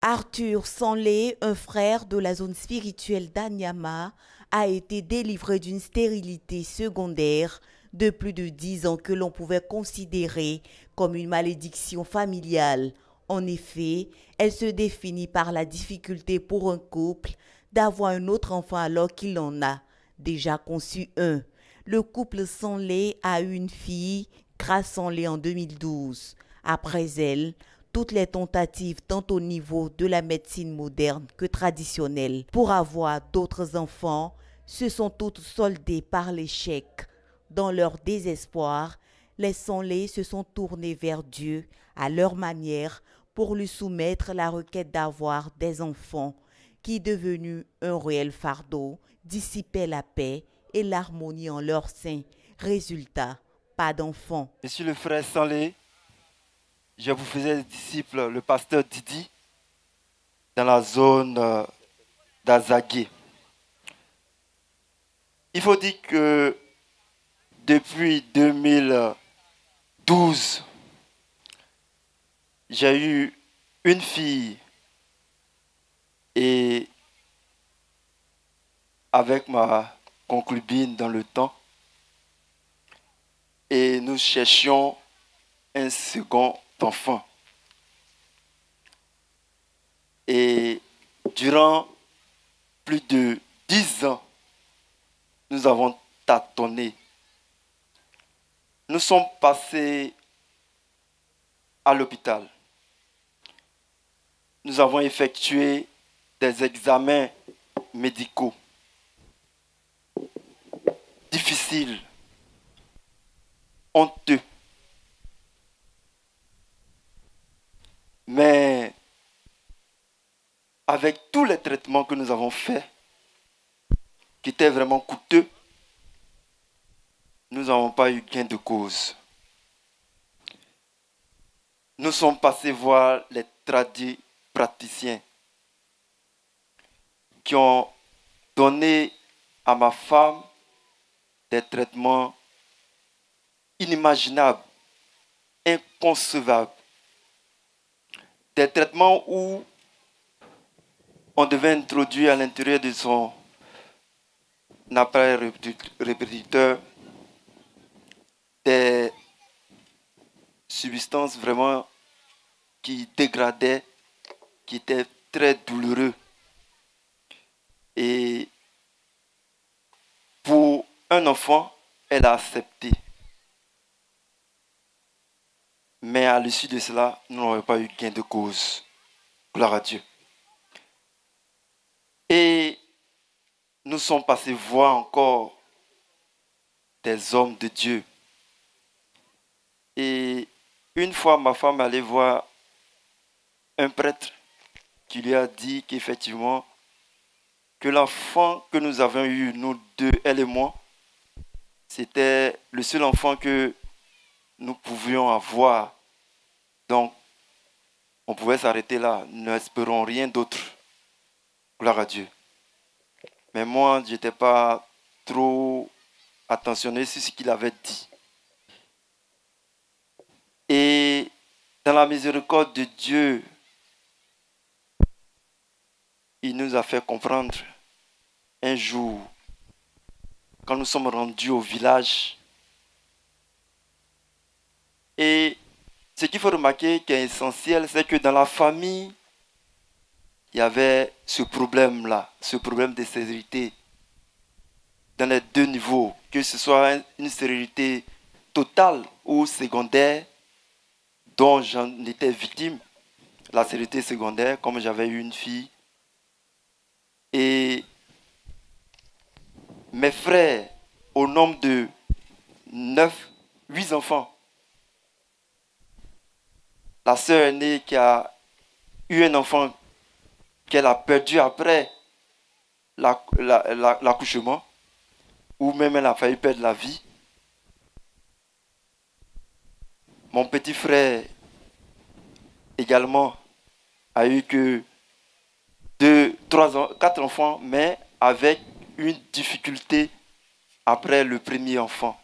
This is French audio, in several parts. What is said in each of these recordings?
Arthur Sanlé, un frère de la zone spirituelle d'Anyama, a été délivré d'une stérilité secondaire de plus de 10 ans que l'on pouvait considérer comme une malédiction familiale. En effet, elle se définit par la difficulté pour un couple d'avoir un autre enfant alors qu'il en a déjà conçu un. Le couple Sanlé a eu une fille, Grace Sanlé, en 2012. Après elle, toutes les tentatives, tant au niveau de la médecine moderne que traditionnelle, pour avoir d'autres enfants, se sont toutes soldées par l'échec. Dans leur désespoir, les Sanlé se sont tournés vers Dieu à leur manière pour lui soumettre la requête d'avoir des enfants, qui, devenu un réel fardeau, dissipait la paix et l'harmonie en leur sein. Résultat, pas d'enfants. Je suis le frère Sanlé. Je vous faisais des disciples, le pasteur Didi, dans la zone d'Azagué. Il faut dire que depuis 2012, j'ai eu une fille et avec ma concubine dans le temps. Et nous cherchions un second enfant. Et durant plus de 10 ans, nous avons tâtonné. Nous sommes passés à l'hôpital. Nous avons effectué des examens médicaux difficiles, honteux. Mais avec tous les traitements que nous avons faits, qui étaient vraiment coûteux, nous n'avons pas eu gain de cause. Nous sommes passés voir les praticiens qui ont donné à ma femme des traitements inimaginables, inconcevables. Des traitements où on devait introduire à l'intérieur de son appareil reproducteur des substances vraiment qui dégradaient, qui étaient très douloureux. Et pour un enfant, elle a accepté. Mais à l'issue de cela, nous n'aurions pas eu gain de cause. Gloire à Dieu. Et nous sommes passés voir encore des hommes de Dieu. Et une fois, ma femme allait voir un prêtre qui lui a dit qu'effectivement, que l'enfant que nous avions eu, nous deux, elle et moi, c'était le seul enfant que nous pouvions avoir. Donc, on pouvait s'arrêter là. Nous n'espérons rien d'autre. Gloire à Dieu. Mais moi, je n'étais pas trop attentionné sur ce qu'il avait dit. Et dans la miséricorde de Dieu, il nous a fait comprendre un jour, quand nous sommes rendus au village. Et ce qu'il faut remarquer qui est essentiel, c'est que dans la famille, il y avait ce problème-là, ce problème de stérilité, dans les deux niveaux, que ce soit une stérilité totale ou secondaire, dont j'en étais victime, la stérilité secondaire, comme j'avais eu une fille. Et mes frères, au nombre de 8 enfants, la sœur aînée qui a eu un enfant qu'elle a perdu après l'accouchement, ou même elle a failli perdre la vie. Mon petit frère également a eu que 4 enfants, mais avec une difficulté après le premier enfant.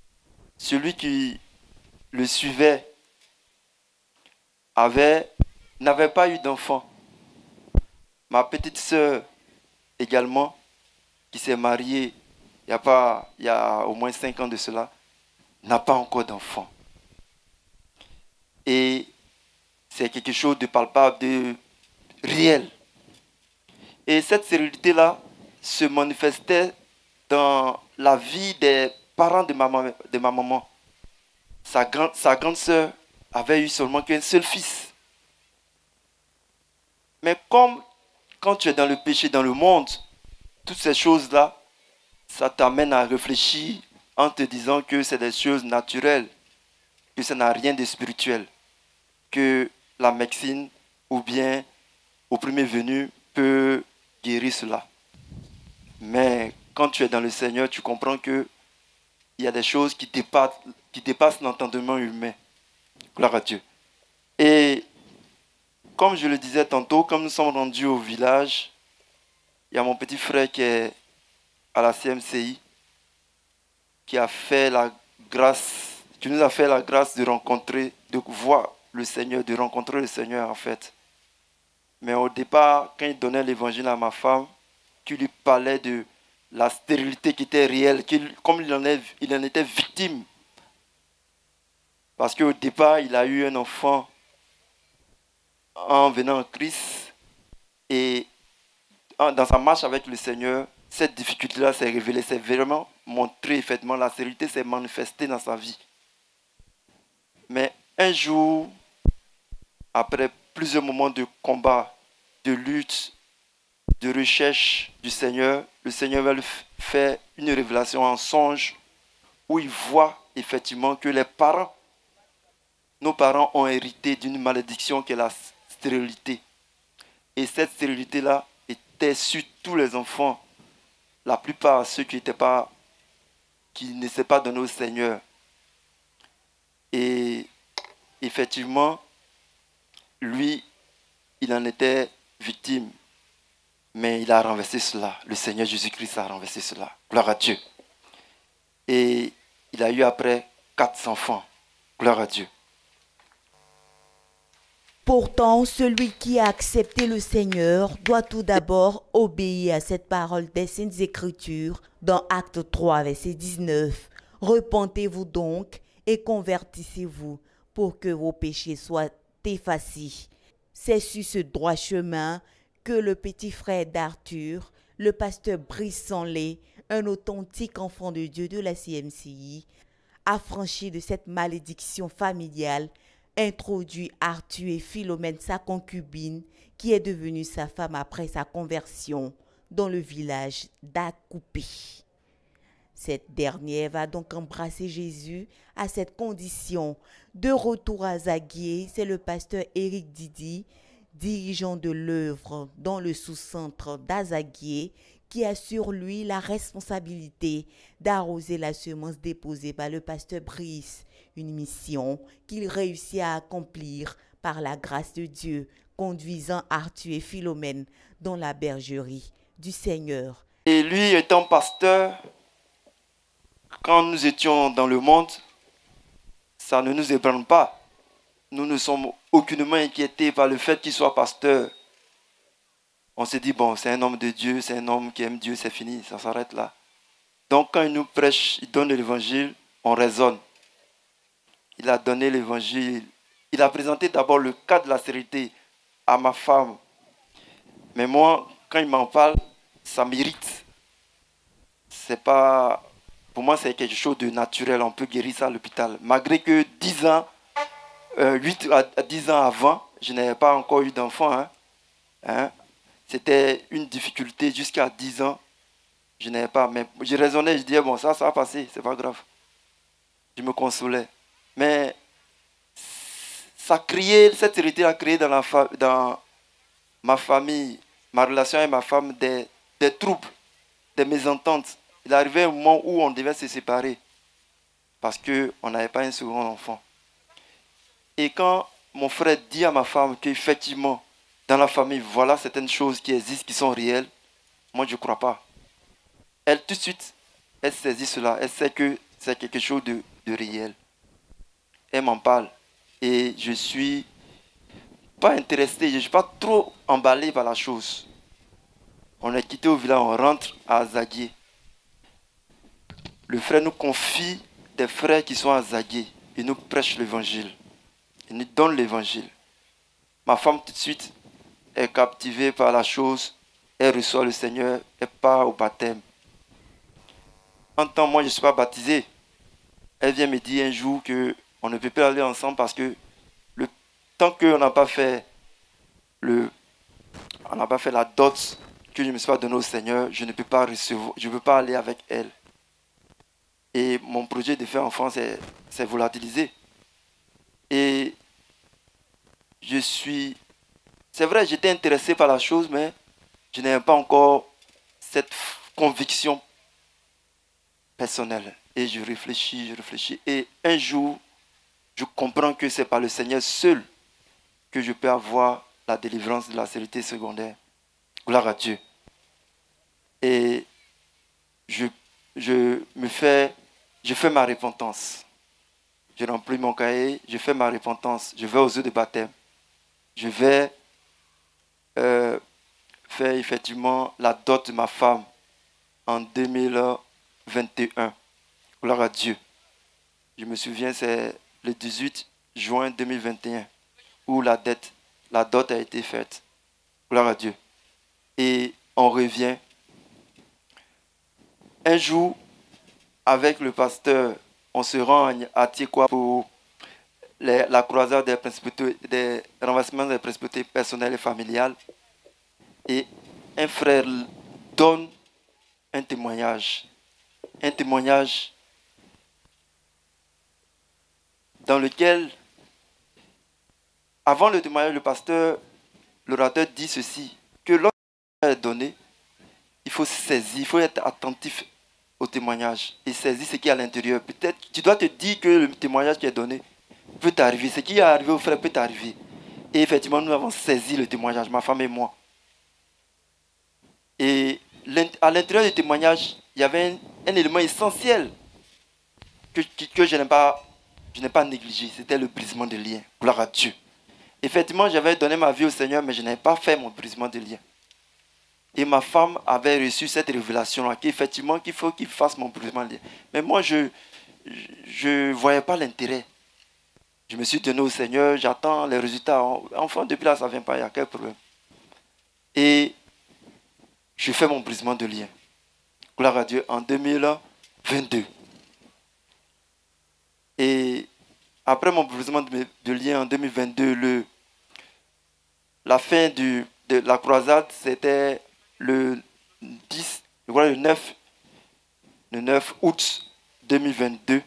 Celui qui le suivait avait n'avait pas eu d'enfant. Ma petite sœur également, qui s'est mariée il y a au moins 5 ans de cela, n'a pas encore d'enfant. Et c'est quelque chose de palpable, de réel. Et cette stérilité-là se manifestait dans la vie des parents de ma maman. Sa grande sœur avait eu seulement qu'un seul fils. Mais comme quand tu es dans le péché, dans le monde, toutes ces choses-là, ça t'amène à réfléchir en te disant que c'est des choses naturelles, que ça n'a rien de spirituel, que la médecine ou bien au premier venu peut guérir cela. Mais quand tu es dans le Seigneur, tu comprends que il y a des choses qui dépassent l'entendement humain. Gloire à Dieu. Et comme je le disais tantôt, comme nous sommes rendus au village, il y a mon petit frère qui est à la CMCI, qui nous a fait la grâce de rencontrer, de voir le Seigneur, de rencontrer le Seigneur en fait. Mais au départ, quand il donnait l'évangile à ma femme, qui lui parlait de la stérilité qui était réelle, comme il en était victime. Parce qu'au départ, il a eu un enfant en venant en Christ. Et dans sa marche avec le Seigneur, cette difficulté-là s'est révélée, s'est vraiment montrée, effectivement, la stérilité s'est manifestée dans sa vie. Mais un jour, après plusieurs moments de combat, de lutte, de recherche du Seigneur, le Seigneur va lui faire une révélation en songe où il voit effectivement que nos parents ont hérité d'une malédiction qui est la stérilité. Et cette stérilité-là était sur tous les enfants, la plupart ceux qui ne s'étaient pas donnés au Seigneur. Et effectivement, lui, il en était victime. Mais il a renversé cela. Le Seigneur Jésus-Christ a renversé cela. Gloire à Dieu. Et il a eu après 4 enfants. Gloire à Dieu. Pourtant, celui qui a accepté le Seigneur doit tout d'abord obéir à cette parole des Saintes Écritures dans Acte 3, verset 19. Repentez-vous donc et convertissez-vous pour que vos péchés soient effacés. C'est sur ce droit chemin que le petit frère d'Arthur, le pasteur Brice Sanlé, un authentique enfant de Dieu de la CMCI, affranchi de cette malédiction familiale, introduit Arthur et Philomène, sa concubine, qui est devenue sa femme après sa conversion, dans le village d'Akoupé. Cette dernière va donc embrasser Jésus à cette condition. De retour à Zaguier, c'est le pasteur Éric Didi, dirigeant de l'œuvre dans le sous-centre d'Azaguier, qui a sur lui la responsabilité d'arroser la semence déposée par le pasteur Brice, une mission qu'il réussit à accomplir par la grâce de Dieu, conduisant Arthur et Philomène dans la bergerie du Seigneur. Et lui étant pasteur, quand nous étions dans le monde, ça ne nous ébranle pas. Nous ne sommes aucunement inquiétés par le fait qu'il soit pasteur. On s'est dit, bon, c'est un homme de Dieu, c'est un homme qui aime Dieu, c'est fini, ça s'arrête là. Donc quand il nous prêche, il donne l'évangile, on raisonne. Il a donné l'évangile. Il a présenté d'abord le cas de la stérilité à ma femme. Mais moi, quand il m'en parle, ça m'irrite. C'est pas... Pour moi, c'est quelque chose de naturel. On peut guérir ça à l'hôpital. Malgré que 10 ans, 8 à 10 ans avant, je n'avais pas encore eu d'enfant. C'était une difficulté jusqu'à 10 ans. Je n'avais pas. Mais je raisonnais, je disais, bon, ça va passer, c'est pas grave. Je me consolais. Mais ça criait, cette hérité a créé dans ma famille, ma relation avec ma femme, des troubles, des mésententes. Il arrivait un moment où on devait se séparer parce qu'on n'avait pas un second enfant. Et quand mon frère dit à ma femme qu'effectivement, dans la famille, voilà certaines choses qui existent, qui sont réelles, moi je ne crois pas. Elle, tout de suite, elle saisit cela. Elle sait que c'est quelque chose de réel. Elle m'en parle. Et je suis pas intéressé, je ne suis pas trop emballé par la chose. On est quitté au village, on rentre à Azagué. Le frère nous confie des frères qui sont à Azagué. Ils nous prêchent l'évangile. Ils nous donnent l'évangile. Ma femme tout de suite est captivée par la chose. Elle reçoit le Seigneur, elle part au baptême. En temps, moi je ne suis pas baptisé. Elle vient me dire un jour qu'on ne peut pas aller ensemble parce que tant qu'on n'a pas fait la dot que je ne me suis pas donné au Seigneur, je ne peux pas recevoir, je ne peux pas aller avec elle. Et mon projet de faire enfant, c'est volatilisé. Et c'est vrai, j'étais intéressé par la chose, mais je n'avais pas encore cette conviction personnelle. Et je réfléchis. Et un jour, je comprends que c'est par le Seigneur seul que je peux avoir la délivrance de la stérilité secondaire. Gloire à Dieu. Et je fais ma repentance. Je remplis mon cahier, je fais ma repentance. Je vais aux eaux de baptême. Je vais faire effectivement la dot de ma femme en 2021. Gloire à Dieu. Je me souviens, c'est le 18 juin 2021 où la dot a été faite. Gloire à Dieu. Et on revient. Un jour, avec le pasteur, on se rend à Tiekwa pour la croisade des renversements des principautés personnelles et familiales. Et un frère donne un témoignage dans lequel, avant le témoignage, le pasteur, l'orateur dit ceci, que lorsque est donné, il faut saisir, il faut être attentif au témoignage et saisir ce qui est à l'intérieur. Peut-être tu dois te dire que le témoignage qui est donné peut t'arriver. Ce qui est arrivé au frère peut t'arriver. Et effectivement, nous avons saisi le témoignage, ma femme et moi. Et à l'intérieur du témoignage, il y avait un élément essentiel que je n'ai pas négligé. C'était le brisement de liens. Gloire à Dieu. Effectivement, j'avais donné ma vie au Seigneur, mais je n'avais pas fait mon brisement de liens. Et ma femme avait reçu cette révélation-là, qu'effectivement, qu'il faut qu'il fasse mon brisement de liens. Mais moi, je ne voyais pas l'intérêt. Je me suis donné au Seigneur, j'attends les résultats. Enfin, depuis là, ça ne vient pas, il y a quel problème. Et je fais mon brisement de liens. Gloire à Dieu, en 2022. Et après mon brisement de liens en 2022, la fin de la croisade, c'était le 9 août 2022.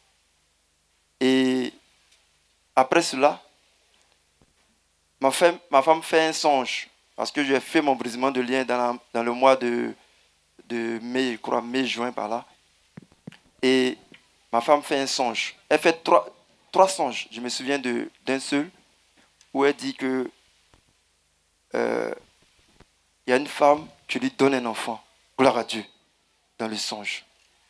Et après cela, ma femme fait un songe. Parce que j'ai fait mon brisement de lien dans le mois de mai, je crois, mai-juin par là. Et ma femme fait un songe. Elle fait trois songes. Je me souviens d'un seul où elle dit que il y a une femme qui lui donne un enfant. Gloire à Dieu. Dans le songe.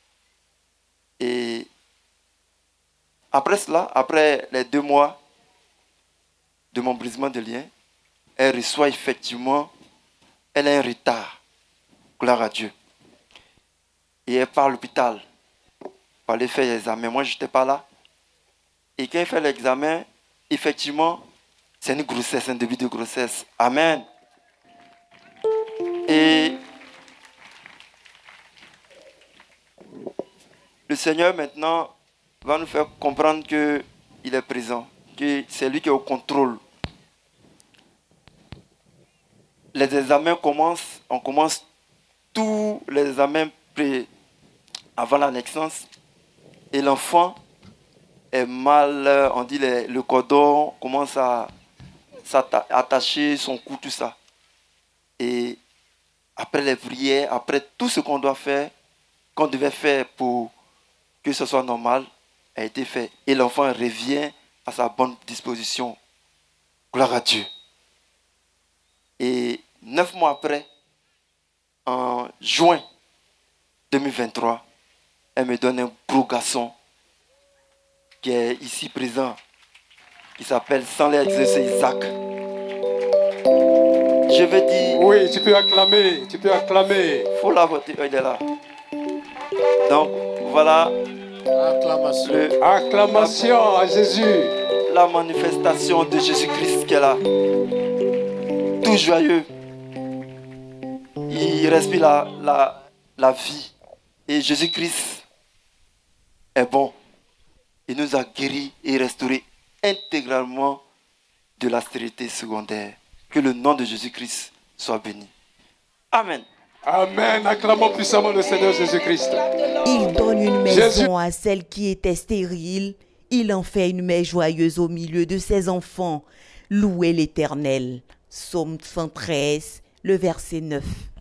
Et après cela, après les 2 mois de mon brisement de lien, elle reçoit effectivement, elle a un retard. Gloire à Dieu. Et elle part à l'hôpital pour aller faire l'examen. Moi, je n'étais pas là. Et quand elle fait l'examen, effectivement, c'est une grossesse, un début de grossesse. Amen. Et le Seigneur maintenant va nous faire comprendre qu'il est présent, que c'est lui qui est au contrôle. Les examens commencent, on commence tous les examens avant la naissance et l'enfant est mal, on dit le cordon commence à s'attacher, son cou, tout ça. Et après les prières, après tout ce qu'on doit faire, qu'on devait faire pour que ce soit normal, a été fait. Et l'enfant revient à sa bonne disposition. Gloire à Dieu. Et 9 mois après, en juin 2023, elle me donne un gros garçon qui est ici présent, qui s'appelle sans l'air Isaac. Je veux dire... Oui, tu peux acclamer, tu peux acclamer. Faut la voter, il est là. Donc, voilà. Acclamation. Acclamation à Jésus. La manifestation de Jésus-Christ qui est là. Tout joyeux. Il respire la vie. Et Jésus-Christ est bon. Il nous a guéris et restaurés intégralement de la stérilité secondaire. Que le nom de Jésus-Christ soit béni. Amen. Amen. Acclamons puissamment le Seigneur Jésus-Christ. Il donne une maison Jésus. à celle qui était stérile. Il en fait une mère joyeuse au milieu de ses enfants. Louez l'Éternel. Psaume 113, le verset 9.